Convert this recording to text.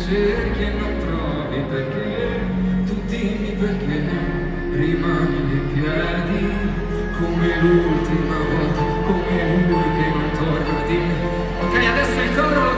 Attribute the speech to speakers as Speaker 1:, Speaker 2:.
Speaker 1: cerchi e non trovi perché, tu dimmi perché rimani in piedi come l'ultima volta, come lui che non torna. Dimmi, ok, adesso il coro.